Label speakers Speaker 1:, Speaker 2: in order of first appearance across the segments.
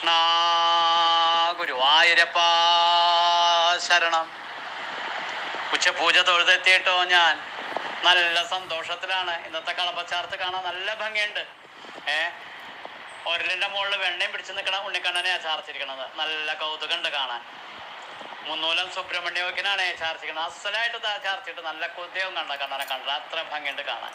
Speaker 1: കൃഷ്ണ ഗുരുവായൂരപ്പ ശരണം. ഉച്ചപൂജ തൊഴുതെത്തിയിട്ടോ ഞാൻ നല്ല സന്തോഷത്തിലാണ്. ഇന്നത്തെ കളപ്പച്ചാർത്ത് കാണാൻ നല്ല ഭംഗിയുണ്ട്. ഒരലിൻ്റെ മുകളിൽ വെണ്ണയും പിടിച്ച് നിൽക്കണ ഉണ്ണിക്കണ്ണനെയാണ് ചാർത്തിരിക്കണത്. നല്ല കൗതുകമുണ്ട് കാണാൻ. മുന്നൂലം സുബ്രഹ്മണ്യവക്കിനാണ് ചാർത്തിരിക്കണത്. അസലായിട്ട് ചാർത്തിയിട്ട് നല്ല കൊതിയവും കണ്ണനെ കണ്ടത്. അത്ര ഭംഗിയുണ്ട് കാണാൻ.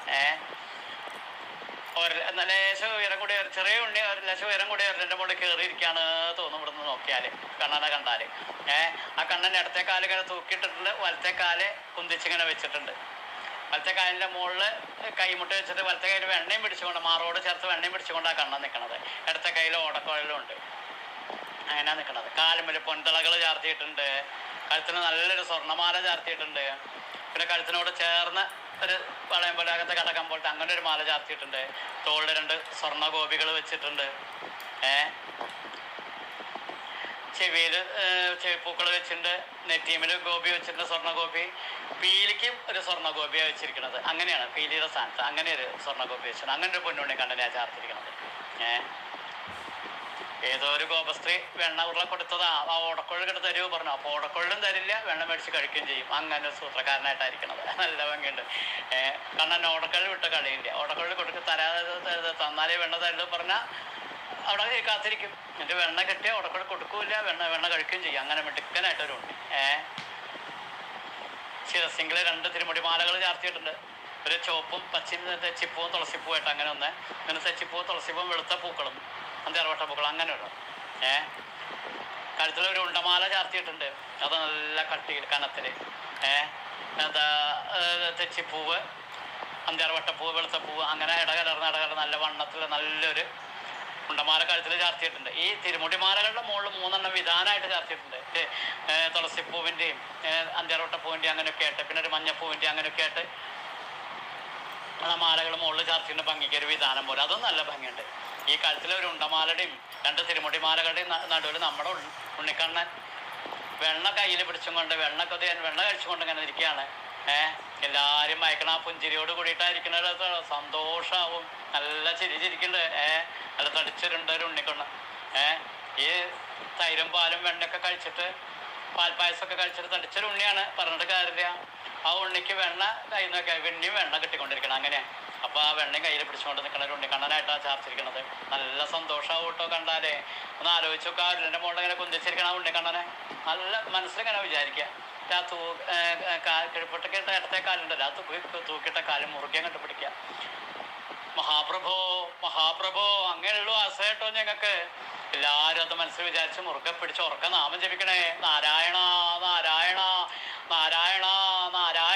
Speaker 1: ലേശം ഉയരം കൂടി ചെറിയ ഉണ്ണി ലേശം ഉയരം കൂടി ഒരലിൻ്റെ മുകളിൽ കയറിയിരിക്കുകയാണ് തോന്നും ഇവിടുന്ന് നോക്കിയാൽ, കണ്ണനെ കണ്ടാൽ. ആ കണ്ണൻ ഇടത്തെ കാല് ഇങ്ങനെ തൂക്കിയിട്ടിട്ടുണ്ട്, വലത്തെ കാല് കുന്തിച്ചിങ്ങനെ വെച്ചിട്ടുണ്ട്. വലത്തെ കാലിൻ്റെ മുകളിൽ കൈമുട്ട വെച്ചിട്ട് വലത്തെ കയ്യിൽ വെണ്ണയും പിടിച്ചുകൊണ്ട്, മാറോട് ചേർത്ത് വെണ്ണയും പിടിച്ചുകൊണ്ട് ആ കണ്ണൻ നിൽക്കണത്. ഇടത്തെ കയ്യിൽ ഓടക്കുഴലും ഉണ്ട്. അങ്ങനെയാണ് നിൽക്കണത്. കാലുമ്പിൽ പൊൻതിളകൾ ചാർത്തിയിട്ടുണ്ട്. കഴുത്തിന് നല്ലൊരു സ്വർണ്ണമാല ചാർത്തിയിട്ടുണ്ട്. പിന്നെ കഴുത്തിനോട് ചേർന്ന് ഒരു വളയം പോലെ അകത്തെ കടക്കാൻ പോലത്തെ അങ്ങനെ ഒരു മാല ചാർത്തിയിട്ടുണ്ട്. തോളിൽ 2 സ്വർണ്ണ ഗോപികൾ വെച്ചിട്ടുണ്ട്. ചെവിയിൽ ചെവിപ്പൂക്കൾ വെച്ചിട്ടുണ്ട്. നെറ്റീമിൽ ഗോപി വെച്ചിട്ടുണ്ട്, സ്വർണ്ണ ഗോപി. പീലിക്കും ഒരു സ്വർണ്ണ ഗോപിയാണ് വെച്ചിരിക്കുന്നത്. അങ്ങനെയാണ് പീലിയുടെ സ്ഥാനത്ത് അങ്ങനെ ഒരു സ്വർണ്ണ ഗോപി വെച്ചിട്ടുണ്ട്. അങ്ങനെ ഒരു പൊന്നുണ്ണി കണ്ണനെയാണ് ചാർത്തിരിക്കുന്നത്. ഏതോ ഒരു ഗോപസ്ത്രീ വെണ്ണ ഉരുള കൊടുത്തതാ. ആ ഓടക്കൊഴുകിട്ട് തരുമോ പറഞ്ഞു. അപ്പോൾ ഓടക്കൊഴും തരില്ല, വെണ്ണ മേടിച്ച് കഴിക്കുകയും ചെയ്യും. അങ്ങനെ ഒരു സൂത്രക്കാരനായിട്ടായിരിക്കണത്. നല്ല ഭംഗിയുണ്ട്. കണ്ണൻ ഓടക്കൊഴു വിട്ട് കളിയില്ല. ഓടക്കൊഴു കൊടുക്ക് തന്നാലേ വെണ്ണ തരുള്ളൂ പറഞ്ഞാൽ അവിടെ കാത്തിരിക്കും. എന്നിട്ട് വെണ്ണ കിട്ടിയാൽ ഓടക്കൊഴു കൊടുക്കൂല, വെണ്ണ കഴിക്കുകയും ചെയ്യും. അങ്ങനെ മിടുക്കനായിട്ടൊരുണ്ട്. ശിരസിംഗിൽ 2 തിരുമുടിമാലകൾ ചാർത്തിയിട്ടുണ്ട്. ഒരു ചുവപ്പും പച്ചയും തെച്ചിപ്പൂവും തുളസിപ്പൂവായിട്ട് അങ്ങനെ ഒന്ന്. പിന്നെ തെച്ചിപ്പൂവും തുളസിപ്പൂവും വെളുത്ത പൂക്കളും അന്തേർവട്ട പൂക്കളും അങ്ങനെ ഉള്ളു. കഴുത്തിലൊരു ഉണ്ടമാല ചാർത്തിയിട്ടുണ്ട്. അത് നല്ല കട്ടിയിൽ കനത്തിൽ. എന്താ തെച്ചിപ്പൂവ്, അന്തേർവട്ടപ്പൂവ്, വെളുത്തപ്പൂവ് അങ്ങനെ ഇടകലർന്ന് നല്ല വണ്ണത്തിൽ നല്ലൊരു ഉണ്ടമാല കഴുത്തിൽ ചാർത്തിയിട്ടുണ്ട്. ഈ തിരുമുടിമാലകളുടെ മുകളിൽ 3 വിധാനമായിട്ട് ചാർത്തിയിട്ടുണ്ട്. തുളസിപ്പൂവിൻ്റെയും അന്തേർവട്ടപ്പൂവിൻ്റെയും അങ്ങനെയൊക്കെ ആയിട്ട്, പിന്നെ ഒരു മഞ്ഞപ്പൂവിൻ്റെയും അങ്ങനെയൊക്കെ ആയിട്ട് ആ മാലകൾ മുകളിൽ ചാർത്തിയിട്ട് ഭംഗിക്ക് ഒരു വിധാനം പോലെ. അതും നല്ല ഭംഗിയുണ്ട്. ഈ കഴുത്തിലെ ഒരു ഉണ്ടമാലയുടെയും 2 തിരുമുടിമാലകളുടെയും നടുവിൽ നമ്മുടെ ഉണ്ണിക്കണ്ണൻ വെണ്ണ കയ്യിൽ പിടിച്ചും കൊണ്ട് വെണ്ണ കഴിച്ചുകൊണ്ട് ഇങ്ങനെ ഇരിക്കുകയാണ്. എല്ലാവരും മയക്കണ ആ പുഞ്ചിരിയോട് കൂടിയിട്ടായിരിക്കുന്നത്. സന്തോഷമാവും. നല്ല ചിരിച്ചിരിക്കുന്നുണ്ട്. നല്ല തടിച്ചിട്ടുണ്ട് ഒരു ഉണ്ണിക്കണ്ണൻ. ഈ തൈരും പാലും വെണ്ണയൊക്കെ കഴിച്ചിട്ട്, പാൽപ്പായസമൊക്കെ കഴിച്ചിട്ട് തടിച്ചൊരു ഉണ്ണിയാണ്, പറഞ്ഞിട്ട് കാര്യമില്ല. ആ ഉണ്ണിക്ക് വെണ്ണ കയ്യിൽ നിന്നൊക്കെ വെണ്ണിയും വെണ്ണ കിട്ടിക്കൊണ്ടിരിക്കണം. അങ്ങനെ അപ്പോൾ ആ വെണ്ണയും കയ്യിൽ പിടിച്ചുകൊണ്ട് നിൽക്കുന്ന ഒരു ഉണ്ണിക്കണ്ണനായിട്ടാണ് ചാർത്തിരിക്കുന്നത്. നല്ല സന്തോഷമാവും കേട്ടോ കണ്ടാലേ. ഒന്ന് ആലോചിച്ച് നോക്കുക. അതിൻ്റെ മുകളിൽ ഇങ്ങനെ കുന്തിച്ചിരിക്കണം ആ ഉണ്ണിക്കണ്ണനെ. നല്ല മനസ്സിലിങ്ങനെ വിചാരിക്കുക. ആ കിഴപ്പൊട്ടൊക്കെ ഇടത്തെ കാലുണ്ടല്ലോ, ആ തൂക്കിയിട്ട കാലും മുറുകെ കണ്ടു പിടിക്കുക. മഹാപ്രഭോ മഹാപ്രഭോ അങ്ങനെയുള്ളൂ ആശ കേട്ടോ ഞങ്ങൾക്ക്. എല്ലാവരും അത് മനസ്സിൽ വിചാരിച്ച് മുറുകെ പിടിച്ച് ഉറക്ക നാമം ജപിക്കണേ. നാരായണ നാരായണ നാരായണ നാരായണ.